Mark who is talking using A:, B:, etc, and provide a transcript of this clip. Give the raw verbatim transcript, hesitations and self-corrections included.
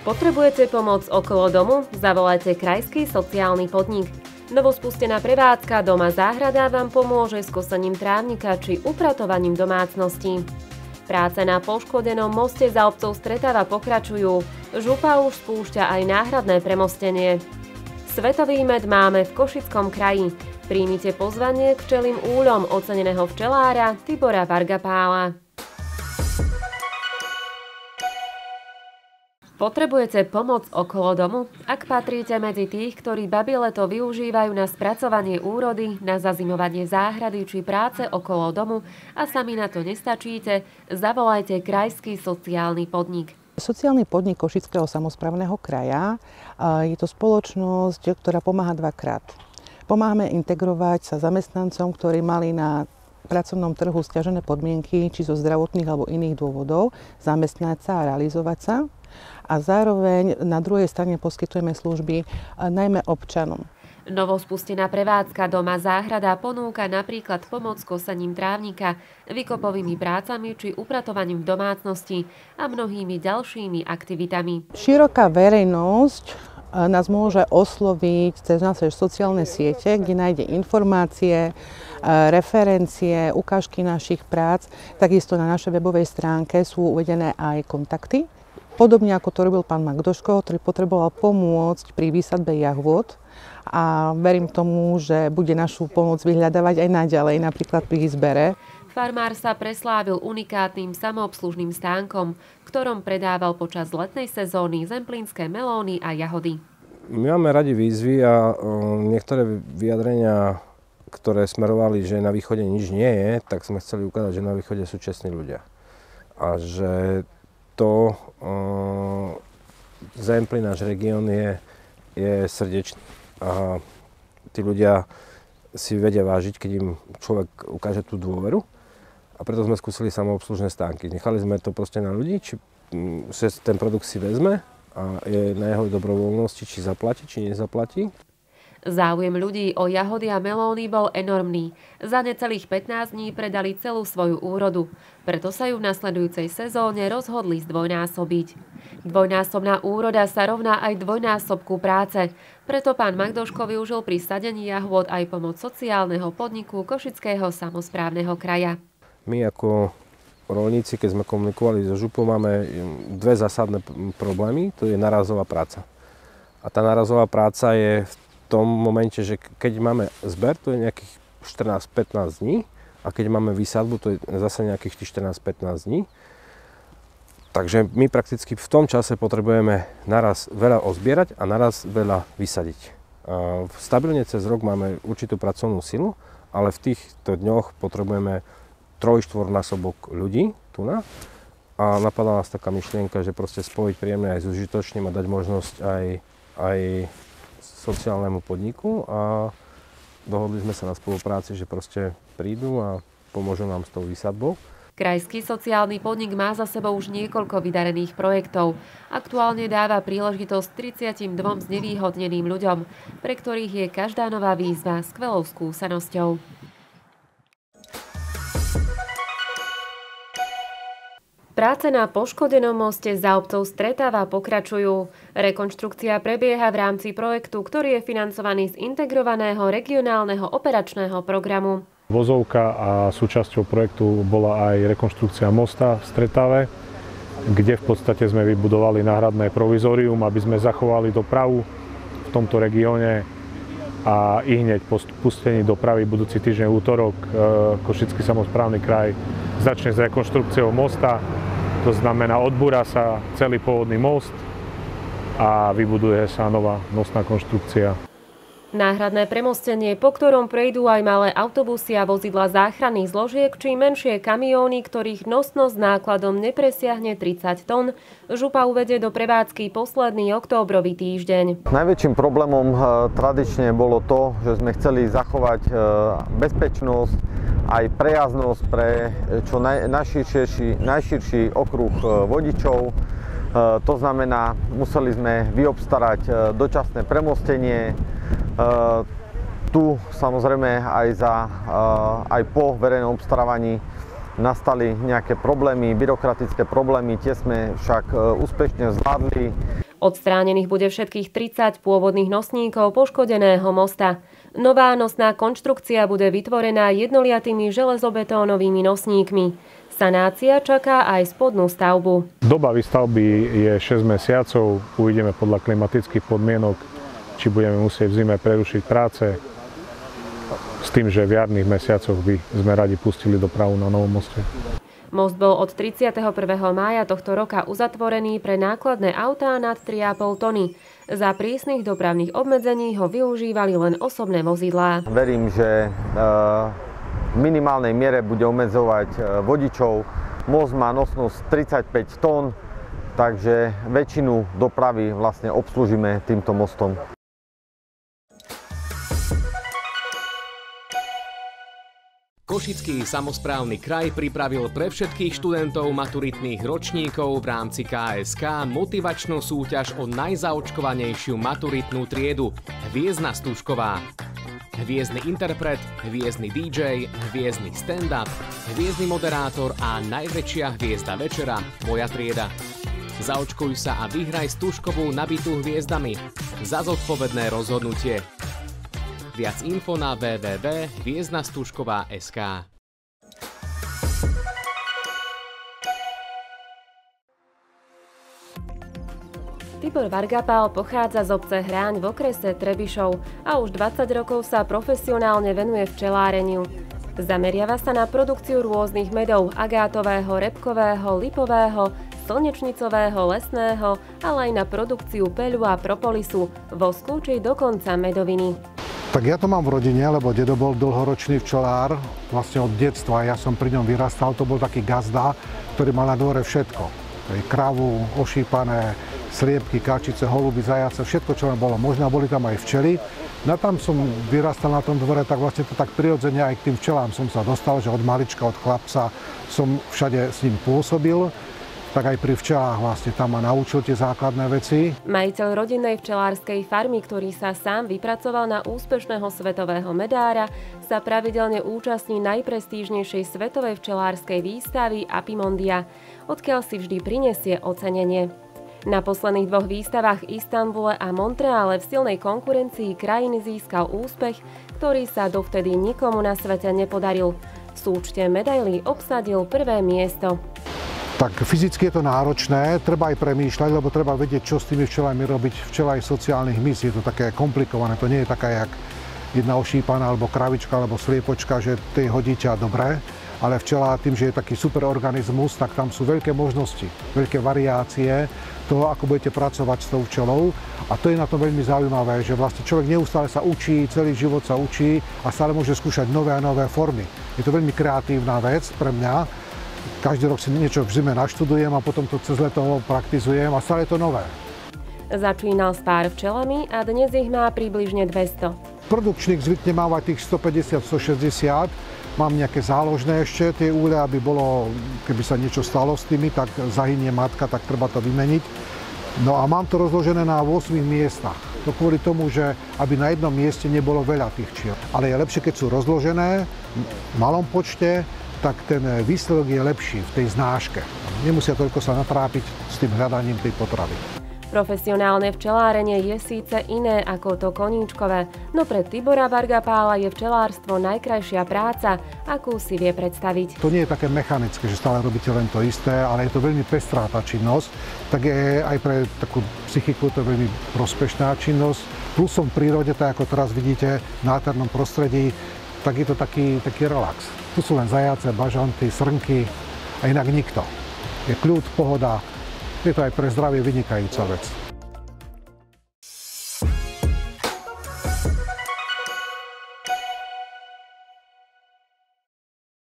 A: Potrebujete pomoc okolo domu? Zavolajte Krajský sociálny podnik. Novospustená prevádzka Doma záhrada vám pomôže s kosením trávnika či upratovaním domácností. Práce na poškodenom moste za obcov Stretava pokračujú. Župa už spúšťa aj náhradné premostenie. Svetový med máme v Košickom kraji. Príjmite pozvanie k včelím úľom oceneného včelára Tibora Vargapála. Potrebujete pomoc okolo domu? Ak patríte medzi tých, ktorí babileto využívajú na spracovanie úrody, na zazimovanie záhrady či práce okolo domu a sami na to nestačíte, zavolajte Krajský sociálny podnik.
B: Sociálny podnik Košického samosprávneho kraja je to spoločnosť, ktorá pomáha dvakrát. Pomáhame integrovať sa zamestnancom, ktorí mali na pracovnom trhu sťažené podmienky, či zo zdravotných alebo iných dôvodov, zamestnať sa a realizovať sa. A zároveň na druhej strane poskytujeme služby najmä občanom.
A: Novospustená prevádzka Doma záhrada ponúka napríklad pomoc kosením trávnika, vykopovými prácami či upratovaním v domácnosti a mnohými ďalšími aktivitami.
B: Široká verejnosť nás môže osloviť cez naše sociálne siete, kde nájde informácie, referencie, ukážky našich prác. Takisto na našej webovej stránke sú uvedené aj kontakty. Podobne ako to robil pán Magdoško, ktorý potreboval pomôcť pri výsadbe jahôd a verím tomu, že bude našu pomoc vyhľadávať aj naďalej, napríklad pri izbere.
A: Farmár sa preslávil unikátnym samoobslužným stánkom, v ktorom predával počas letnej sezóny zemplínske melóny a jahody.
C: My máme radi výzvy a niektoré vyjadrenia, ktoré smerovali, že na východe nič nie je, tak sme chceli ukázať, že na východe sú čestní ľudia. A že to uh, Zemplín, náš región, je, je srdečný a tí ľudia si vedia vážiť, keď im človek ukáže tú dôveru, a preto sme skúsili samoobslužné stánky. Nechali sme to proste na ľudí, či um, ten produkt si vezme a je na jeho dobrovoľnosti, či zaplatí, či nezaplatí.
A: Záujem ľudí o jahody a melóny bol enormný. Za necelých pätnásť dní predali celú svoju úrodu. Preto sa ju v nasledujúcej sezóne rozhodli zdvojnásobiť. Dvojnásobná úroda sa rovná aj dvojnásobku práce. Preto pán Magdoško využil pri sadení jahôd aj pomoc sociálneho podniku Košického samosprávneho kraja.
C: My ako roľníci, keď sme komunikovali so župou, máme dve zásadné problémy. To je narazová práca. A tá narazová práca je v v tom momente, že keď máme zber, to je nejakých štrnásť pätnásť dní, a keď máme výsadbu, to je zase nejakých štrnásť pätnásť dní. Takže my prakticky v tom čase potrebujeme naraz veľa ozbierať a naraz veľa vysadiť. A stabilne cez rok máme určitú pracovnú silu, ale v týchto dňoch potrebujeme troj štvornásobok ľudí tu na. A napadla nás taká myšlienka, že proste spojiť príjemné aj s užitočným a dať možnosť aj, aj sociálnemu podniku, a dohodli sme sa na spolupráci, že proste prídu a pomôžu nám s tou výsadbou.
A: Krajský sociálny podnik má za sebou už niekoľko vydarených projektov. Aktuálne dáva príležitosť tridsiatdvom znevýhodneným ľuďom, pre ktorých je každá nová výzva skvelou skúsenosťou. Práce na poškodenom moste za obcov Stretava pokračujú. Rekonštrukcia prebieha v rámci projektu, ktorý je financovaný z integrovaného regionálneho operačného programu.
D: Vozovka a súčasťou projektu bola aj rekonštrukcia mosta v Stretave, kde v podstate sme vybudovali náhradné provizorium, aby sme zachovali dopravu v tomto regióne, a i hneď po spustení dopravy budúci týždeň útorok Košický samosprávny kraj začne s rekonštrukciou mosta. To znamená, odbúra sa celý pôvodný most a vybuduje sa nová mostná konštrukcia.
A: Náhradné premostenie, po ktorom prejdú aj malé autobusy a vozidlá záchranných zložiek či menšie kamióny, ktorých nosnosť nákladom nepresiahne tridsať tón, župa uvedie do prevádzky posledný októbrový týždeň.
E: Najväčším problémom tradične bolo to, že sme chceli zachovať bezpečnosť aj prejazdnosť pre čo naj, najširší, najširší okruh vodičov. To znamená, museli sme vyobstarať dočasné premostenie. Tu samozrejme aj, za, aj po verejnom obstarávaní nastali nejaké problémy, byrokratické problémy, tie sme však úspešne zvládli.
A: Odstránených bude všetkých tridsať pôvodných nosníkov poškodeného mosta. Nová nosná konštrukcia bude vytvorená jednoliatými železobetónovými nosníkmi. Sanácia čaká aj spodnú stavbu.
D: Doba výstavby je šesť mesiacov. Uvidíme podľa klimatických podmienok, či budeme musieť v zime prerušiť práce. S tým, že v jarných mesiacoch by sme radi pustili dopravu na novom moste.
A: Most bol od tridsiateho prvého mája tohto roka uzatvorený pre nákladné autá nad tri a pol tony. Za prísnych dopravných obmedzení ho využívali len osobné vozidlá.
E: Verím, že v minimálnej miere bude obmedzovať vodičov. Most má nosnosť tridsaťpäť tón, takže väčšinu dopravy vlastne obslúžime týmto mostom.
F: Košický samosprávny kraj pripravil pre všetkých študentov maturitných ročníkov v rámci ká es ká motivačnú súťaž o najzaočkovanejšiu maturitnú triedu Hviezdna Stužková. Hviezdny interpret, hviezdny dý džej, hviezdny stand-up, hviezdny moderátor a najväčšia hviezda večera, moja trieda. Zaočkuj sa a vyhraj Stužkovú nabitú hviezdami za zodpovedné rozhodnutie. Viac info na w w w bodka hviezdna stužková bodka es ká.
A: Tibor Vargapál pochádza z obce Hráň v okrese Trebišov a už dvadsať rokov sa profesionálne venuje včeláreniu. Zameriava sa na produkciu rôznych medov agátového, repkového, lipového, slnečnicového, lesného, ale aj na produkciu peľu a propolisu, vosku či dokonca medoviny.
G: Tak ja to mám v rodine, lebo dedo bol dlhoročný včelár, vlastne od detstva. Ja som pri ňom vyrastal, to bol taký gazda, ktorý mal na dvore všetko. Kravu, ošípané, sliepky, kačice, holuby, zajace, všetko, čo len bolo možné. Boli tam aj včely. No tam som vyrastal na tom dvore, tak vlastne to tak prirodzene aj k tým včelám som sa dostal, že od malička, od chlapca som všade s ním pôsobil. Tak aj pri včelách vlastne tam ma naučil tie základné veci.
A: Majiteľ rodinnej včelárskej farmy, ktorý sa sám vypracoval na úspešného svetového medára, sa pravidelne účastní najprestížnejšej svetovej včelárskej výstavy Apimondia, odkiaľ si vždy prinesie ocenenie. Na posledných dvoch výstavách v Istanbule a Montreale v silnej konkurencii krajín získal úspech, ktorý sa dovtedy nikomu na svete nepodaril. V súčte medailí obsadil prvé miesto.
G: Tak fyzicky je to náročné, treba aj premýšľať, lebo treba vedieť, čo s tými včelami robiť. Včela aj sociálnych mys, je to také komplikované, to nie je taká jak jedna ošípaná, alebo kravička, alebo sliepočka, že tej hodíte a dobré. Ale včela tým, že je taký superorganizmus, tak tam sú veľké možnosti, veľké variácie toho, ako budete pracovať s tou včelou. A to je na tom veľmi zaujímavé, že vlastne človek neustále sa učí, celý život sa učí a stále môže skúšať nové a nové formy. Je to veľmi kreatívna vec pre mňa. Každý rok si niečo v zime naštudujem a potom to cez leto praktizujem a stále je to nové.
A: Začínal s pár včelami a dnes ich má približne dvesto.
G: Produkčník zvykne mávať tých stopäťdesiat až stošesťdesiat. Mám nejaké záložné ešte tie úle, aby bolo, keby sa niečo stalo s tými, tak zahynie matka, tak treba to vymeniť. No a mám to rozložené na ôsmich miestach. To kvôli tomu, že aby na jednom mieste nebolo veľa tých včiel. Ale je lepšie, keď sú rozložené v malom počte, tak ten výsledok je lepší v tej znáške. Nemusia toľko sa natrápiť s tým hľadaním tej potravy.
A: Profesionálne včelárenie je síce iné ako to koníčkové, no pre Tibora Vargapála je včelárstvo najkrajšia práca, akú si vie predstaviť.
G: To nie je také mechanické, že stále robíte len to isté, ale je to veľmi pestrá tá činnosť, tak je aj pre takú psychiku to veľmi prospešná činnosť. Plusom v prírode, tak ako teraz vidíte v nádhernom prostredí, tak je to taký, taký relax. Tu sú len zajace, bažanty, srnky a inak nikto. Je kľud, pohoda. Je to aj pre zdravie vynikajúca vec.